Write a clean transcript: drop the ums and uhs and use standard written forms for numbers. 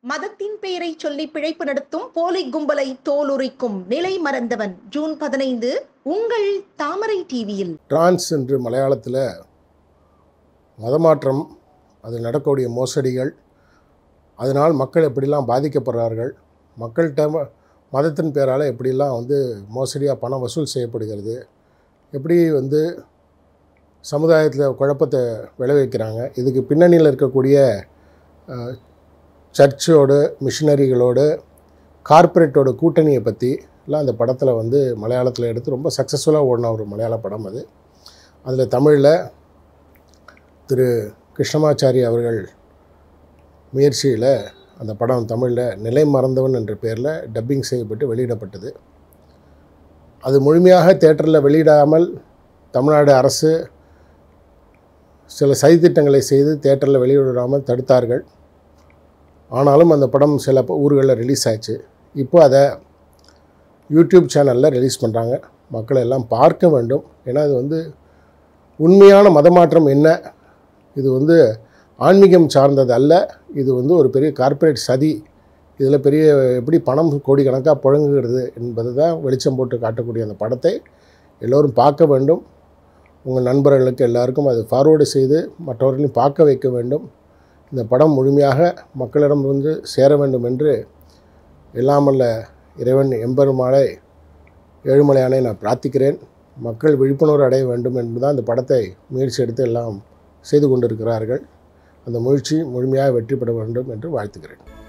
மதத்தின் பெயரை சொல்லி பிழைப்பு நடத்தும் போலி கும்பலை தோலுரிக்கும் நிலை மறந்தவன். ஜூன் 15 உங்கள் தாமரை டிவியில். டிரான்ஸ் என்று மலையாளத்தில் மதமாற்றம், அதில் நடக்கக்கூடிய மோசடிகள், அதனால் மக்கள் எப்படிலாம் பாதிக்கப்படுறார்கள், மக்கள்கிட்ட மதத்தின் பேரால் எப்படிலாம் மோசடியாக பணம் வசூல் செய்யப்படுகிறது, எப்படி சமுதாயத்தில் குழப்பத்தை விளைவிக்கிறாங்க, இதுக்கு பின்னணியில் இருக்கக்கூடிய சர்ச்சோடு, மிஷினரிகளோடு, கார்ப்பரேட்டோட கூட்டணியை பற்றி எல்லாம் அந்த படத்தில் மலையாளத்தில் எடுத்து ரொம்ப சக்ஸஸ்ஃபுல்லாக ஓடின ஒரு மலையாள படம் அது. அதில் தமிழில் திரு கிருஷ்ணமாச்சாரி அவர்கள் முயற்சியில் அந்த படம் தமிழில் நிலை மறந்தவன் என்ற பெயரில் டப்பிங் செய்யப்பட்டு வெளியிடப்பட்டது. அது முழுமையாக தியேட்டரில் வெளியிடாமல் தமிழ்நாடு அரசு சில சதித்திட்டங்களை செய்து தியேட்டரில் வெளியிடாமல் தடுத்தார்கள். ஆனாலும் அந்த படம் சில ஊர்களில் ரிலீஸ் ஆச்சு. இப்போ அதை யூடியூப் சேனலில் ரிலீஸ் பண்ணுறாங்க. மக்கள் எல்லாம் பார்க்க வேண்டும். ஏன்னா இது உண்மையான மதமாற்றம் என்ன, இது ஆன்மீகம் சார்ந்தது அல்ல, இது ஒரு பெரிய கார்ப்பரேட் சதி. இதில் பெரிய எப்படி பணம் கோடிக்கணக்காக புழங்குகிறது என்பது தான் வெளிச்சம் போட்டு காட்டக்கூடிய அந்த படத்தை எல்லோரும் பார்க்க வேண்டும். உங்கள் நண்பர்களுக்கு எல்லாருக்கும் அது ஃபார்வேர்டு செய்து மற்றவர்களையும் பார்க்க வைக்க வேண்டும். இந்த படம் முழுமையாக மக்களிடம் சேர வேண்டும் என்று எல்லாமல்ல இறைவன் எம்பெருமானை ஏழுமலையானை நான் பிரார்த்திக்கிறேன். மக்கள் விழிப்புணர்வு அடைய வேண்டும் என்பதுதான் இந்த படத்தை முயற்சி எடுத்து எல்லாம் செய்து கொண்டிருக்கிறார்கள். அந்த முயற்சி முழுமையாக வெற்றி பெற வேண்டும் என்று வாழ்த்துக்கிறேன்.